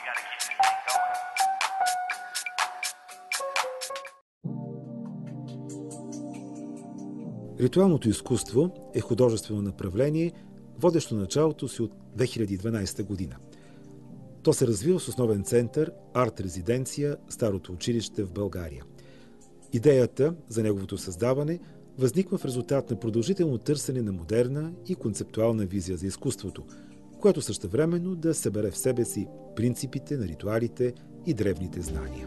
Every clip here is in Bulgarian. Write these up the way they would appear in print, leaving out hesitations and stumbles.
Ритуалното изкуство е художествено направление, водещо началото си от 2012 година. То се развива с основен център Арт Резиденция, старото училище в България. Идеята за неговото създаване възниква в резултат на продължително търсене на модерна и концептуална визия за изкуството, което същевременно да събере в себе си принципите на ритуалите и древните знания.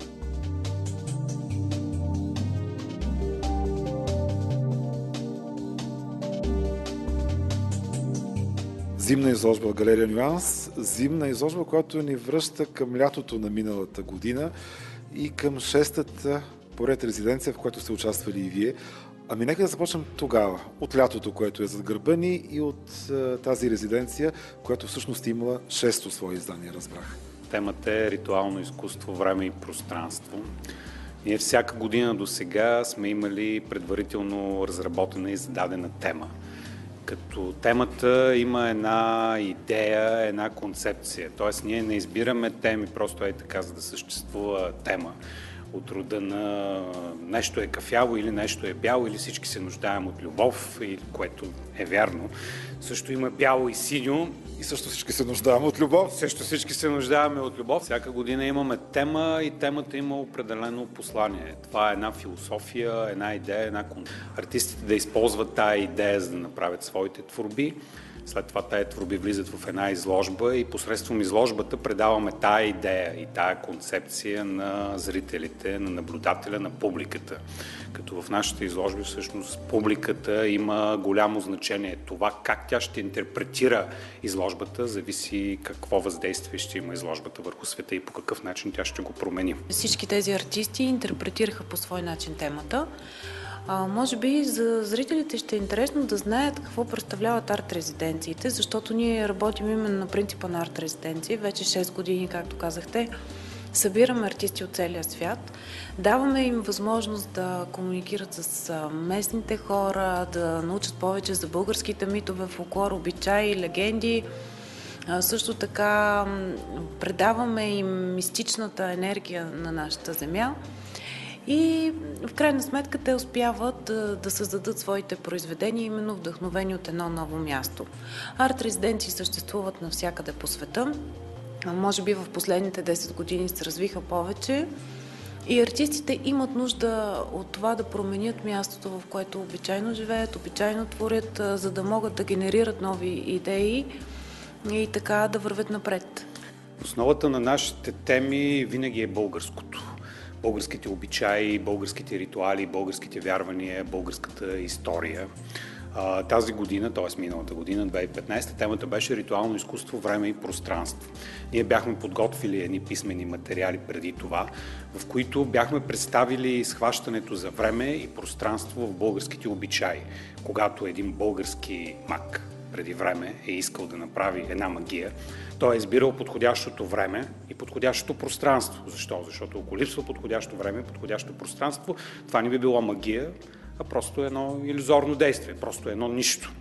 Зимна изложба в галерия Nuance. Зимна изложба, която ни връща към лятото на миналата година и към шестата поред резиденция, в която сте участвали и вие. Ами нека да започнем тогава, от лятото, което е зад гърба ни, и от тази резиденция, която всъщност имала шесто свое издание, разбрах. Темата е ритуално изкуство, време и пространство. Ние всяка година до сега сме имали предварително разработена и зададена тема. Като темата има една идея, една концепция. Тоест ние не избираме теми просто е така, за да съществува тема. От рода на нещо е кафяво или нещо е бяло, или всички се нуждаем от любов, което е вярно. Също има бяло и синьо. И също всички се нуждаем от любов. Също всички се нуждаем от любов. Всяка година имаме тема и темата има определено послание. Това е една философия, една идея, една концепция. Артистите да използват тая идея, за да направят своите творби. След това тая творби влизат в една изложба и посредством изложбата предаваме тая идея и тая концепция на зрителите, на наблюдателя, на публиката. Като в нашите изложби всъщност публиката има голямо значение. Това как тя ще интерпретира изложбата зависи какво въздействие ще има изложбата върху света и по какъв начин тя ще го промени. Всички тези артисти интерпретираха по свой начин темата. Може би за зрителите ще е интересно да знаят какво представляват арт-резиденциите, защото ние работим именно на принципа на арт-резиденции. Вече 6 години, както казахте, събираме артисти от целия свят, даваме им възможност да комуникират с местните хора, да научат повече за българските митове, фолклор, обичаи, легенди. Също така предаваме им мистичната енергия на нашата земя. И в крайна сметка те успяват да създадат своите произведения, именно вдъхновени от едно ново място. Арт-резиденции съществуват навсякъде по света. Може би в последните 10 години се развиха повече. И артистите имат нужда от това да променят мястото, в което обичайно живеят, обичайно творят, за да могат да генерират нови идеи и така да вървят напред. Основата на нашите теми винаги е българското. Българските обичаи, българските ритуали, българските вярвания, българската история. Тази година, т.е. миналата година, 2015, темата беше ритуално изкуство, време и пространство. Ние бяхме подготвили едни писмени материали преди това, в които бяхме представили схващането за време и пространство в българските обичаи. Когато един български маг преди време е искал да направи една магия, той е избирал подходящото време и подходящото пространство. Защо? Защото ако липсва подходящо време и подходящо пространство, това не би било магия, а просто едно илюзорно действие, просто едно нищо.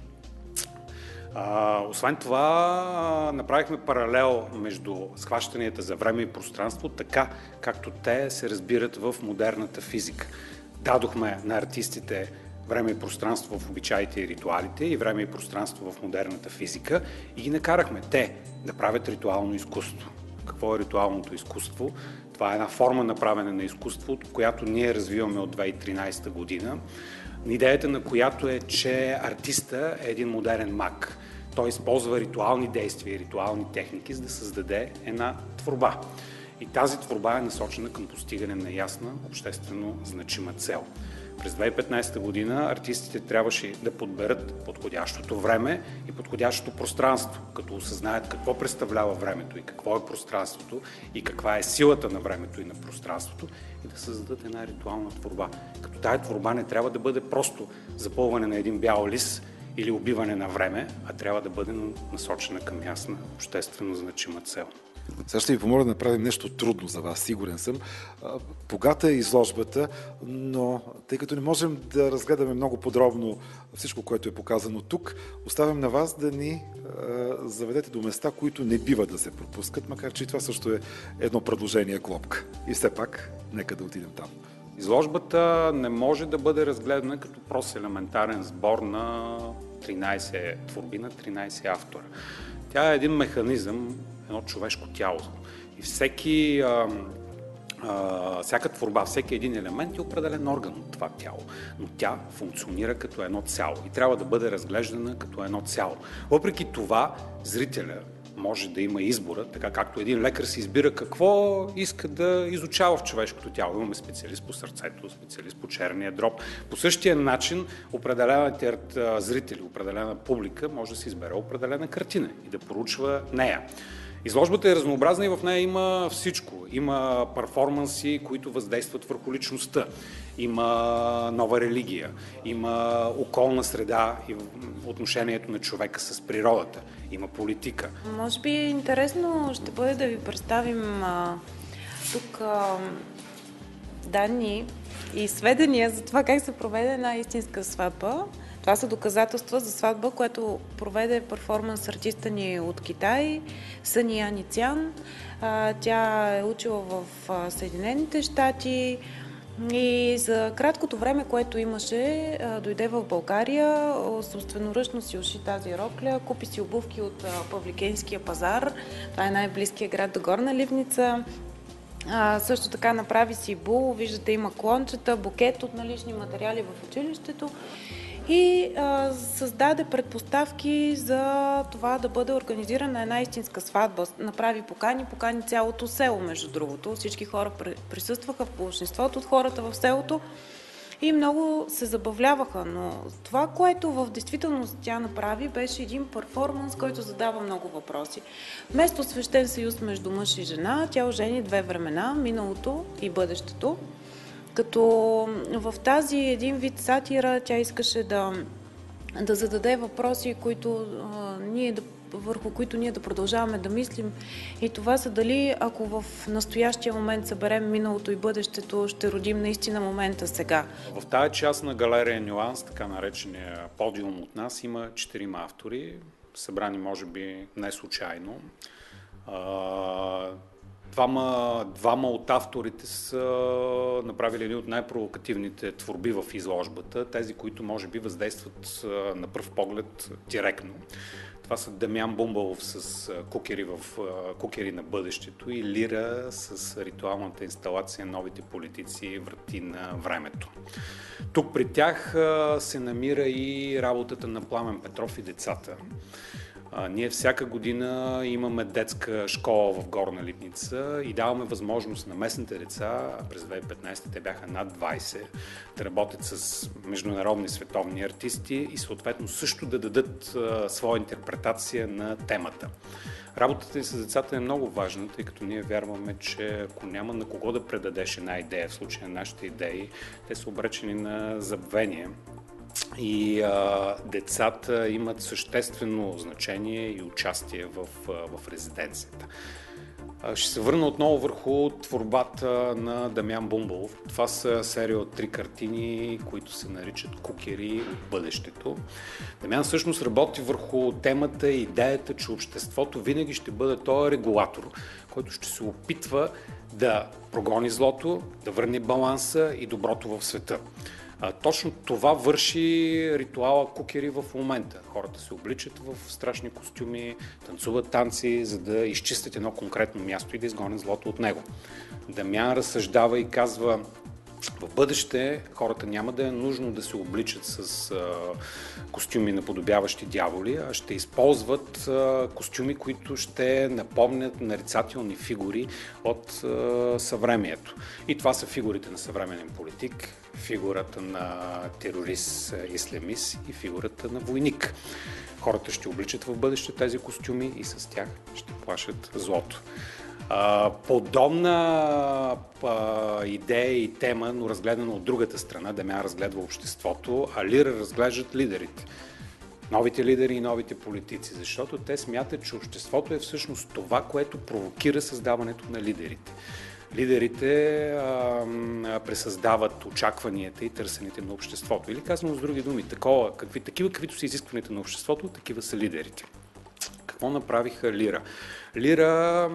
Освен това, направихме паралел между схващанията за време и пространство, така както те се разбират в модерната физика. Дадохме на артистите време и пространство в обичаите и ритуалите и време и пространство в модерната физика и ги накарахме те да правят ритуално изкуство. Какво е ритуалното изкуство? Това е една форма на правене на изкуство, която ние развиваме от 2013 година. Идеята на която е, че артиста е един модерен маг. Той използва ритуални действия и ритуални техники, за да създаде една творба. И тази творба е насочена към постигане на ясна, обществено значима цел. През 2015 година артистите трябваше да подберат подходящото време и подходящото пространство, като осъзнаят какво представлява времето и какво е пространството и каква е силата на времето и на пространството и да създадат една ритуална творба. Като тая творба не трябва да бъде просто запълване на един бял лист или убиване на време, а трябва да бъде насочена към ясна, обществено значима цел. Сега ще ви помоля да направим нещо трудно за вас, сигурен съм. Богата е изложбата, но тъй като не можем да разгледаме много подробно всичко, което е показано тук, оставям на вас да ни заведете до места, които не бива да се пропускат, макар че това също е едно предложение клопка. И все пак, нека да отидем там. Изложбата не може да бъде разгледана като прост елементарен сбор на 13 творби, на 13 автора. Тя е един механизъм, едно човешко тяло. И всяка творба, всеки един елемент е определен орган от това тяло. Но тя функционира като едно цяло и трябва да бъде разглеждана като едно цяло. Въпреки това, зрителя може да има избора, така както един лекар си избира какво иска да изучава в човешкото тяло. Имаме специалист по сърцето, специалист по черния дроб. По същия начин определените зрители, определена публика може да си избере определена картина и да проучва нея. Изложбата е разнообразна и в нея има всичко. Има перформанси, които въздействат върху личността. Има нова религия. Има околна среда и отношението на човека с природата. Има политика. Може би интересно ще бъде да ви представим тук данни и сведения за това как се проведе една истинска сватба. Това са доказателства за сватба, което проведе перформанс артиста ни от Китай, Съни Яни Цян. Тя е учила в Съединените щати и за краткото време, което имаше, дойде в България, собственоръчно си уши тази рокля, купи си обувки от Павликенския пазар, това е най-близкият град до Горна Ливница. Също така направи си бул, виждате има клончета, букет от налични материали в училището. И създаде предпоставки за това да бъде организирана една истинска сватба. Направи покани цялото село, между другото. Всички хора присъстваха, в большинството от хората в селото и много се забавляваха. Но това, което в действителност тя направи, беше един перформанс, който задава много въпроси. Вместо свещен съюз между мъж и жена, тя ожени две времена, миналото и бъдещето. Като в тази един вид сатира тя искаше да зададе въпроси, върху които ние да продължаваме да мислим. И това са дали, ако в настоящия момент съберем миналото и бъдещето, ще родим наистина момента сега. В тази част на галерия Nuance, така наречения подиум от нас, има 4 автори, събрани може би не случайно. Двама от авторите са направили едни от най-провокативните творби в изложбата, тези, които може би въздействат на пръв поглед директно. Това са Дамян Бумбалов с кукери на бъдещето и Лира с ритуалната инсталация Новите политици и врати на времето. Тук при тях се намира и работата на Пламен Петров и децата. Ние всяка година имаме детска школа в Горна Ливница и даваме възможност на местните деца, през 2015 те бяха над 20, да работят с международни световни артисти и съответно също да дадат своя интерпретация на темата. Работата ни с децата е много важна, тъй като ние вярваме, че ако няма на кого да предадеш една идея, в случая на нашите идеи, те са обречени на забвение. И децата имат съществено значение и участие в резиденцията. Ще се върна отново върху творбата на Дамян Бумбалов. Това са серия от 3 картини, които се наричат Кукери от бъдещето. Дамян всъщност работи върху темата и идеята, че обществото винаги ще бъде този регулатор, който ще се опитва да прогони злото, да върне баланса и доброто в света. Точно това върши ритуала Кукери в момента. Хората се обличат в страшни костюми, танцуват танци, за да изчистят едно конкретно място и да изгонят злото от него. Дамян разсъждава и казва, в бъдеще хората няма да е нужно да се обличат с костюми наподобяващи дяволи, а ще използват костюми, които ще напомнят нарицателни фигури от съвремието. И това са фигурите на съвременен политик, фигурата на терорист-ислямист и фигурата на войник. Хората ще обличат в бъдеще тези костюми и с тях ще плашат злото. Подобна идея и тема, но разгледана от другата страна, Дамян разгледва обществото, а Лира разглеждат лидерите. новите лидери и новите политици, защото те смятат, че обществото е всъщност това, което провокира създаването на лидерите. Лидерите пресъздават очакванията и търсените на обществото. Или казано с други думи, такива, каквито са изискванията на обществото, такива са лидерите. Какво направиха Лира? Лира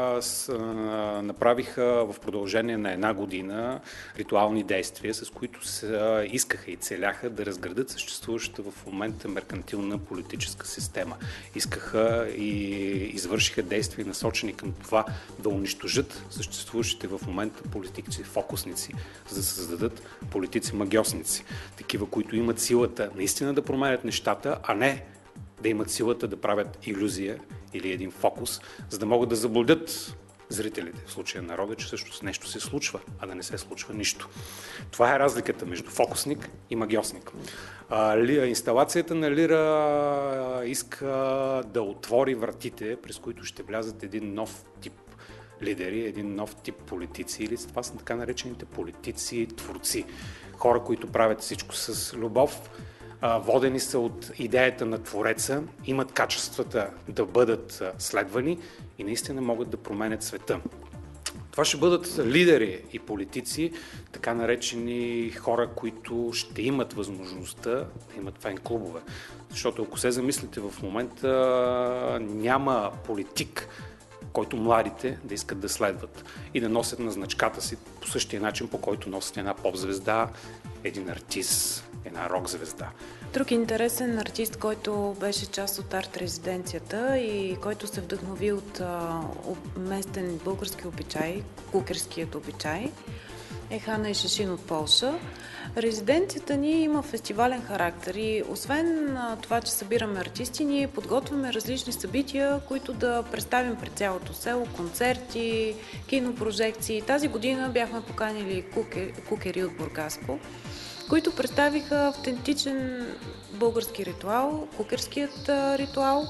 направиха в продължение на една година ритуални действия, с които искаха и целяха да разградат съществуващата в момента меркантилна политическа система. Искаха и извършиха действия насочени към това да унищожат съществуващите в момента политици фокусници, за да създадат политици-магьосници. Такива, които имат силата наистина да променят нещата, а не да имат силата да правят илюзия или един фокус, за да могат да заблудят зрителите, в случая народа, че всъщност нещо се случва, а да не се случва нищо. Това е разликата между фокусник и магьосник. Инсталацията на Лира иска да отвори вратите, през които ще влязат един нов тип лидери, един нов тип политици, или това са така наречените политици-творци. Хора, които правят всичко с любов, водени са от идеята на Твореца, имат качествата да бъдат следвани и наистина могат да променят света. Това ще бъдат лидери и политици, така наречени хора, които ще имат възможността да имат фен-клубове. Защото ако се замислите в момента, няма политик, който младите да искат да следват и да носят на значката си по същия начин, по който носят една поп-звезда, един артист, една рок-звезда. Друг интересен артист, който беше част от арт-резиденцията и който се вдъхнови от местен български обичай, кукерският обичай, е Хана и Шишин от Полша. Резиденцията ни има фестивален характер и освен това, че събираме артисти, ние подготвяме различни събития, които да представим пред цялото село, концерти, кинопрожекции. Тази година бяхме поканили кукери от Бургаско, които представиха автентичен български ритуал, кукерският ритуал.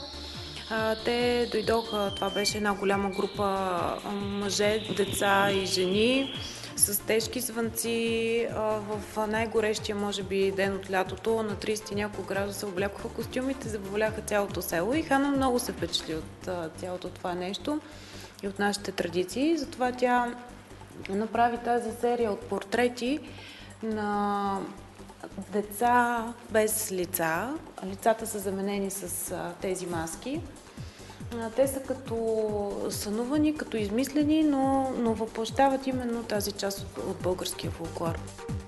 Те дойдоха, това беше една голяма група мъже, деца и жени с тежки звънци в най-горещия, може би, ден от лятото, на 30 няколко градуса облякоха костюмите, забавляха цялото село и Хана много се впечатли от цялото това нещо и от нашите традиции. Затова тя направи тази серия от портрети на деца без лица. Лицата са заменени с тези маски. Те са като сънувани, като измислени, но въплъщават именно тази част от българския фолклор.